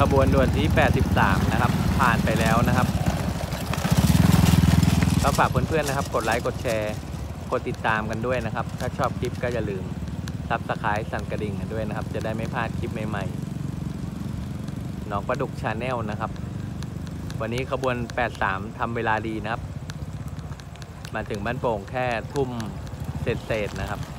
บวนด่วนที่83นะครับผ่านไปแล้วนะครับก็ฝากเพื่อนๆนะครับกดไลค์กดแชร์กดติดตามกันด้วยนะครับถ้าชอบคลิปก็อย่าลืมSubscribeสั่นกระดิ่งกันด้วยนะครับจะได้ไม่พลาดคลิปใหม่ๆน้องปลาดุกชาแนลนะครับวันนี้ขบวน83ทำเวลาดีนะครับมาถึงบ้านโป่งแค่ทุ่มเศษๆนะครับ